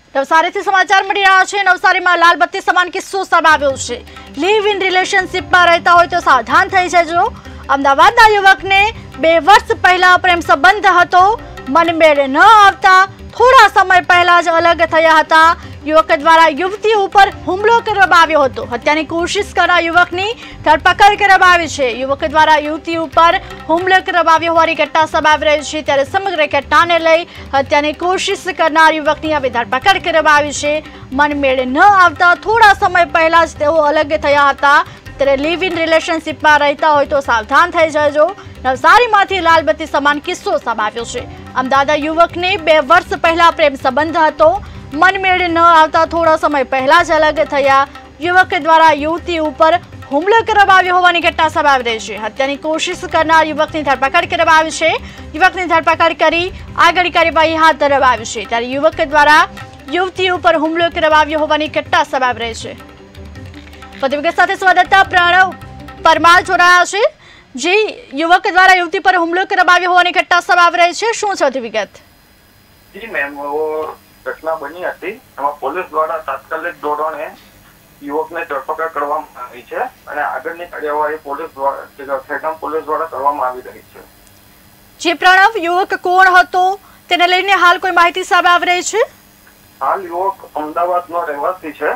નવસારીથી સમાચાર મળી રહ્યા છે। નવસારીમાં લાલબત્તી સમાન કિસ્સો સામે આવ્યો છે। લીવ ઇન રિલેશનશિપમાં રહેતા હોય તો સાવધાન થઈ જજો। અમદાવાદના યુવકને 2 વર્ષ પહેલા પ્રેમ સંબંધ હતો। મનમેળ ન આવતા થોડા સમય પહેલા જ અલગ થયા હતા। યુવક દ્વારા યુવતી ઉપર હુમલો કરવામાં આવ્યો હતો। હત્યાની કોશિશ કરનાર યુવકની ધરપકડ કરવામાં આવી છે। યુવક દ્વારા યુવતી ઉપર હુમલો કરવામાં આવ્યો હોવાની ઘટના સામે આવી રહી છે। ત્યારે સમગ્ર ઘટનાને લઈ હત્યાની કોશિશ કરનાર યુવકની હવે ધરપકડ કરવામાં આવી છે। મનમેળ ન આવતા થોડા સમય પહેલા જ તેઓ અલગ થયા હતા। ત્યારે લીવ ઇન રિલેશનશિપમાં રહેતા હોય તો સાવધાન થઈ જજો। નવસારીમાંથી લાલબત્તી સમાન કિસ્સો સામે આવ્યો છે। અમદાવાદના યુવકને 2 વર્ષ પહેલા પ્રેમ સંબંધ હતો। મનમેળ ન આવતા થોડા સમય પહેલા જ અલગ થયા। યુવક દ્વારા યુવતી ઉપર હુમલો કરવામાં આવ્યો હોવાની ઘટના સામે આવી રહી છે। હત્યાની કોશિશ કરનાર યુવકની ધરપકડ કરવામાં આવી છે। યુવકની ધરપકડ કરી આગળની કાર્યવાહી હાથ ધરવામાં આવી છે। ત્યારે યુવક દ્વારા યુવતી ઉપર હુમલો કરવામાં આવ્યો હોવાની ઘટના સામે આવી રહી છે। વધુ વિગત સાથે સંવાદદાતા પ્રણવ પરમાર જોડાયા છે। જે યુવક દ્વારા યુવતી પર હુમલો કરવામાં આવ્યો હોવાની ઘટના સામે આવી રહી છે, શું છે વધુ વિગત? જી મેમ, ઘટના બની હતી, એમાં પોલીસ દ્વારા તાત્કાલિક ધોરણે યુવકને ધરપકડ કરવામાં આવી છે અને આગળની કાર્યવાહી પોલીસ દ્વારા ખેરગામ પોલીસ દ્વારા કરવામાં આવી રહી છે। જે પ્રણવ, યુવક કોણ હતો તેને લઈને હાલ કોઈ માહિતી સામે આવી રહી છે? હાલ યુવક અમદાવાદનો રહેવાસી છે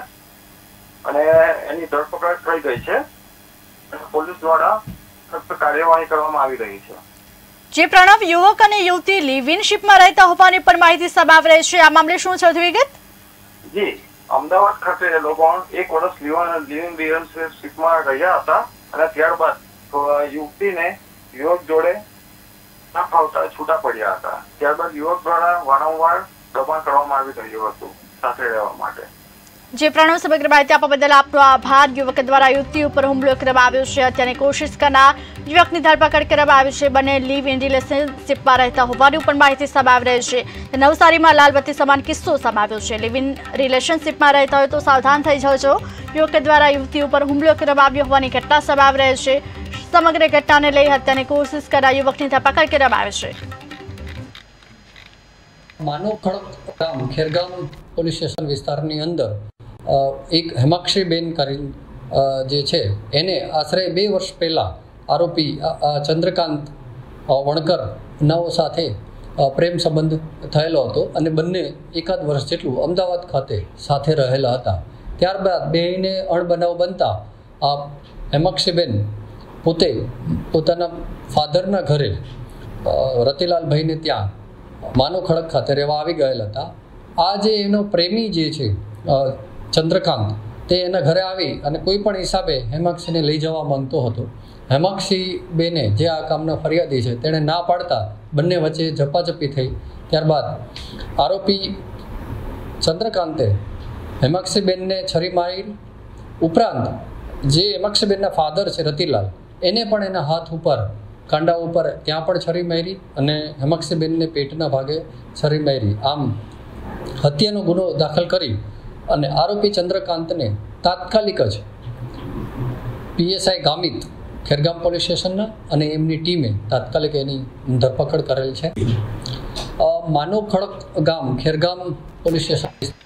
અને એની ધરપકડ થઈ ગઈ છે અને પોલીસ દ્વારા કાર્યવાહી કરવામાં આવી રહી છે। જે પ્રણવ, યુવક અને યુવતી લીવ ઇન શિપમાં રહેતા હોવાની પણ માહિતી સામે આવી રહી છે। આ મામલે શું છે વિગત? જી, અમદાવાદ ખાતે એ લોકો 1 વર્ષ લીવ ઇન રિલેશનશિપમાં રહ્યા હતા અને ત્યારબાદ યુવતીને યુવક જોડે ના ફાવતા છૂટા પડ્યા હતા। ત્યારબાદ યુવક દ્વારા વારંવાર દબાણ કરવામાં આવી રહ્યું હતું સાથે રહેવા માટે। જે પ્રણવ, સમગ્ર માહિતી આપવા બદલ આપનો આભાર। યુવક દ્વારા યુવતી ઉપર હુમલો કરવામાં આવ્યો છે। હત્યાની કોશિશ કરનાર યુવકની ધરપકડ કરવામાં આવી છે। બંને લીવ ઇન રિલેશનશિપમાં રહેતા હોવાની પણ માહિતી સામે આવી રહી છે। નવસારીમાં લાલબત્તી સમાન કિસ્સો સામે આવ્યો છે। લીવ ઇન રિલેશનશિપમાં રહેતા હોય તો સાવધાન થઈ જજો। યુવક દ્વારા યુવતી ઉપર હુમલો કરવામાં આવ્યો હોવાની ઘટના સામે આવી રહી છે। સમગ્ર ઘટનાને લઈ હત્યાની કોશિશ કરનાર યુવકની ધરપકડ કરવામાં આવી છે। માનવ ખડક ગામ ખેરગામ પોલીસ સ્ટેશન વિસ્તારની અંદર એક હેમાક્ષીબેન કરી જે છે એને આશરે 2 વર્ષ પહેલાં આરોપી ચંદ્રકાંત વણકર નાઓ સાથે પ્રેમ સંબંધ થયેલો હતો અને બંને 1 વર્ષ જેટલું અમદાવાદ ખાતે સાથે રહેલા હતા। ત્યારબાદ બેયને અણબનાવ બનતા આ હેમાક્ષીબેન પોતે પોતાના ફાધરના ઘરે રતિલાલભાઈને ત્યાં માનવ ખડક ખાતે રહેવા આવી ગયેલા હતા। આ જે એનો પ્રેમી જે છે ચંદ્રકાંત, તે એના ઘરે આવી અને કોઈ પણ હિસાબે હેમાક્ષીને લઈ જવા માંગતો હતો। હેમાક્ષી બેને, જે આ કામના ફરિયાદી છે, તેણે ના પાડતા બંને વચ્ચે ઝપાઝપી થઈ। ત્યારબાદ આરોપી ચંદ્રકાંતે હેમાક્ષીબેનને છરી મારી ઉપરાંત જે હેમાક્ષીબેનના ફાધર છે રતિલાલ, એને પણ એના હાથ ઉપર, કાંડા ઉપર ત્યાં પણ છરી મારી અને હેમાક્ષીબેનને પેટના ભાગે છરી મારી। આમ હત્યાનો ગુનો દાખલ કરી અને આરોપી ચંદ્રકાંતને તાત્કાલિક જ PSI ગામિત ખેરગામ પોલીસ સ્ટેશનના અને એમની ટીમે તાત્કાલિક એની ધરપકડ કરેલ છે। માનવ ખડક ગામ ખેરગામ પોલીસ સ્ટેશન